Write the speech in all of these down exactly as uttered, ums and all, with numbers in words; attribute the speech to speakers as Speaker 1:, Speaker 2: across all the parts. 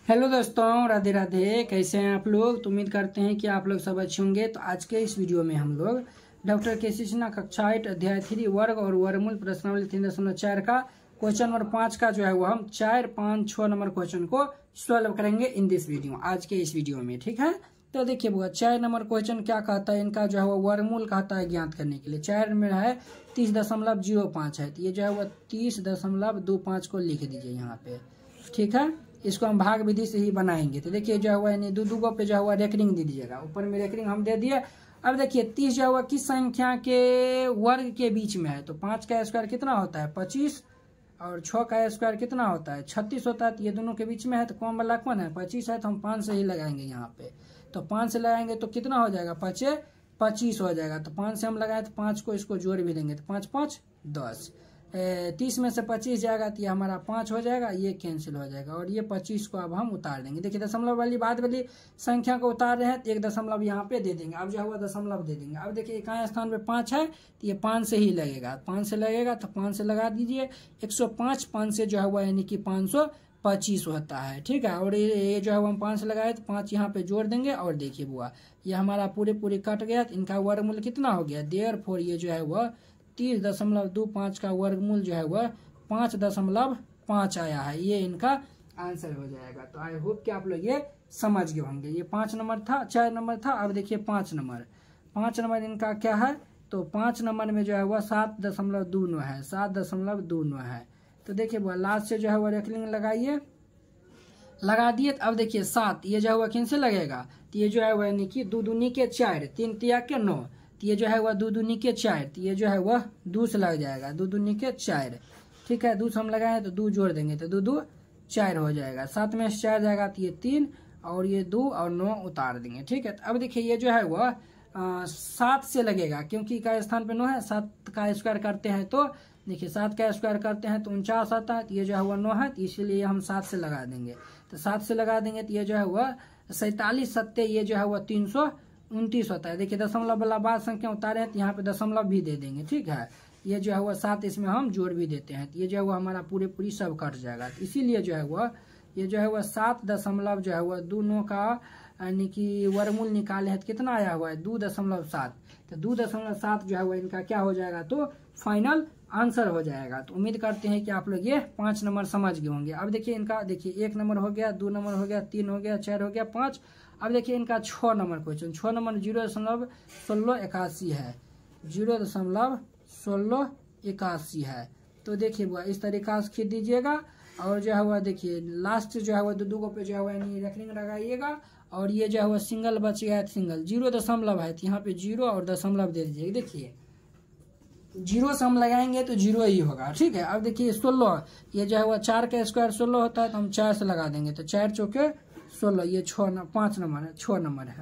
Speaker 1: Hello दोस्तों, राधे राधे। कैसे हैं आप लोग? तो उम्मीद करते हैं कि आप लोग सब अच्छे होंगे। तो आज के इस वीडियो में हम लोग डॉक्टर केसी सिन्हा कक्षा आठ अध्याय थ्री वर्ग और वर्गमूल प्रश्नावली तीन दशमलव चार का क्वेश्चन नंबर पांच का जो है वो हम चार पाँच छह नंबर क्वेश्चन को सॉल्व करेंगे इन दिस वीडियो, आज के इस वीडियो में। ठीक है, तो देखिए बुआ, चार नंबर क्वेश्चन क्या कहता है, इनका जो है वो वर्गमूल कहता है ज्ञात करने के लिए। चार में है तीस दशमलव जीरो पाँच है, तो ये जो है वो तीस दशमलव दो पाँच को लिख दीजिए यहाँ पे। ठीक है, इसको हम भाग विधि से ही बनाएंगे। तो देखिए जो हुआ यानी दो दो गो पे जो हुआ रेकरिंग दे दीजिएगा, ऊपर में रेकरिंग हम दे दिए। अब देखिए तीस जो हुआ किस संख्या के वर्ग के बीच में है, तो पांच का स्क्वायर कितना होता है पच्चीस, और छह का स्क्वायर कितना होता है छत्तीस होता है। तो ये दोनों के बीच में है, तो कौन वाला कौन है पच्चीस है, तो हम पांच से ही लगाएंगे यहाँ पे। तो पांच से लगाएंगे तो कितना हो जाएगा, पचे पच्चीस हो जाएगा। तो पांच से हम लगाए तो पांच को इसको जोड़ भी देंगे, तो पांच पांच दस। तीस में से पच्चीस जाएगा तो ये हमारा पांच हो जाएगा, ये कैंसिल हो जाएगा, और ये पच्चीस को अब हम उतार देंगे। देखिए दशमलव वाली बाद वाली संख्या को उतार रहे हैं, तो एक दशमलव यहाँ पे दे देंगे। अब जो हुआ दशमलव दे देंगे। अब देखिए इकाई स्थान पे पांच है, तो ये पांच से ही लगेगा। पांच से लगेगा तो पांच से लगा दीजिए। एक सौ पांच पांच से जो हुआ यानी कि पांच सौ पच्चीस होता है। ठीक है, और ये जो है हम पांच से लगाए तो पांच यहाँ पे जोड़ देंगे। और देखिए बुआ, ये हमारा पूरे पूरे कट गया, तो इनका वर्गमूल कितना हो गया, देयरफॉर ये जो है वह तीस दशमलव दो पाँच का वर्गमूल जो है वह पाँच दशमलव पाँच आया है। ये इनका आंसर हो जाएगा। तो आई होप कि आप लोग ये समझ गए होंगे। ये पांच नंबर था, चार नंबर था। अब देखिए पांच नंबर पांच नंबर इनका क्या है, तो पांच नंबर में जो है वह सात दशमलव दो नौ है, सात दशमलव दो नौ है। तो देखिए वह लास्ट से जो है वह रेखलिंग लगाइए, लगा दिए। अब देखिए सात ये जो है वह किन से लगेगा, तो ये जो है वह यानी कि दो दूनी के चार, तीन तिया के नौ, तो ये जो है वह दो दूनी के चार, तो ये जो है वह दो से लग जाएगा, दो दूनी के चार। ठीक है, दो से हम लगाए तो दो जोड़ देंगे, तो दो दो चार हो जाएगा। सात में से चार जाएगा तो ये तीन, और ये दो और नौ उतार देंगे। ठीक है, तो अब देखिए ये जो है वह सात से लगेगा, क्योंकि इकाई स्थान पे नौ है। सात का स्क्वायर करते हैं तो देखिए सात का स्क्वायर करते हैं तो उनचास आता है, तो ये जो है वह नौ है, तो इसीलिए हम सात से लगा देंगे। तो सात से लगा देंगे तो ये जो है वह सैतालीस सत्ते ये जो है वह तीन सौ उनतीस होता है। देखिए दशमलव वाला बाद संख्या उतारे हैं तो यहाँ पे दशमलव भी दे देंगे। ठीक है, ये जो है वह सात इसमें हम जोड़ भी देते हैं, तो ये जो है वह हमारा पूरे पूरी सब कट जाएगा। तो इसीलिए जो है वह ये जो है वह सात दशमलव जो है वह दोनों का यानी कि वर्गमूल निकाले हैं, तो कितना आया हुआ है दो दशमलव सात। तो दो दशमलव सात जो है वह इनका क्या हो जाएगा, तो फाइनल आंसर हो जाएगा। तो उम्मीद करते हैं कि आप लोग ये पांच नंबर समझ गए होंगे। अब देखिए इनका देखिए एक नंबर हो गया, दो नंबर हो गया, तीन हो गया, चार हो गया, पांच। अब देखिए इनका छह नंबर क्वेश्चन, छह नंबर जीरो दशमलव सोलह इक्यासी है, जीरो दशमलव सोलह इक्यासी है। तो देखिए वो इस तरीका से खींच दीजिएगा, और जो है वह देखिए लास्ट जो है वह दो दो पे जो है वह रेकरिंग लगाइएगा, और ये जो है वह सिंगल बच गया है, सिंगल जीरो दशमलव है, तो यहाँ पे जीरो और दशमलव दे दीजिए। देखिए जीरो से हम लगाएंगे तो जीरो ही होगा। ठीक है, अब देखिए सोलह ये जो है वह चार का स्क्वायर सोलह होता है, तो हम चार से लगा देंगे, तो चार चौके सोलह, ये छह पांच नंबर है, छह नंबर है।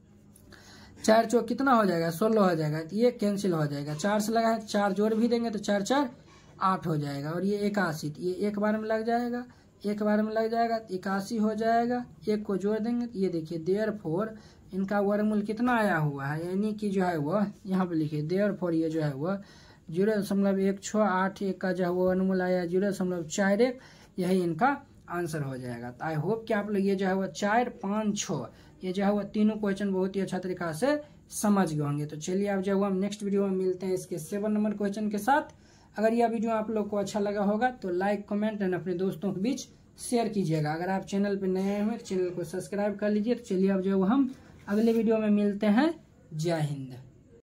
Speaker 1: चार चौक कितना हो जाएगा, सोलह हो जाएगा, तो ये कैंसिल हो जाएगा। चार से लगाए चार जोड़ भी देंगे तो चार चार आठ हो जाएगा, और ये इक्यासी, ये एक बार में लग जाएगा, एक बार में लग जाएगा तो इक्यासी हो जाएगा। एक को जोड़ देंगे तो ये देखिए देयरफॉर इनका वर्गमूल कितना आया हुआ है, यानी कि जो है वह यहाँ पे लिखिए देयरफॉर ये जो है वह जीरो दशमलव एक छः आठ एक का जो है वर्गमूल आया जीरो दशमलव चार एक, यही इनका आंसर हो जाएगा। तो आई होप कि आप लोग ये जो है वह चार पाँच छः ये जो है वह तीनों क्वेश्चन बहुत ही अच्छा तरीका से समझ गए होंगे। तो चलिए अब जो है हम नेक्स्ट वीडियो में मिलते हैं इसके सेवन नंबर क्वेश्चन के साथ। अगर यह वीडियो आप लोग को अच्छा लगा होगा तो लाइक कमेंट एंड अपने दोस्तों के बीच शेयर कीजिएगा। अगर आप चैनल पर नए हैं तो चैनल को सब्सक्राइब कर लीजिए। तो चलिए अब जो हम अगले वीडियो में मिलते हैं। जय हिंद।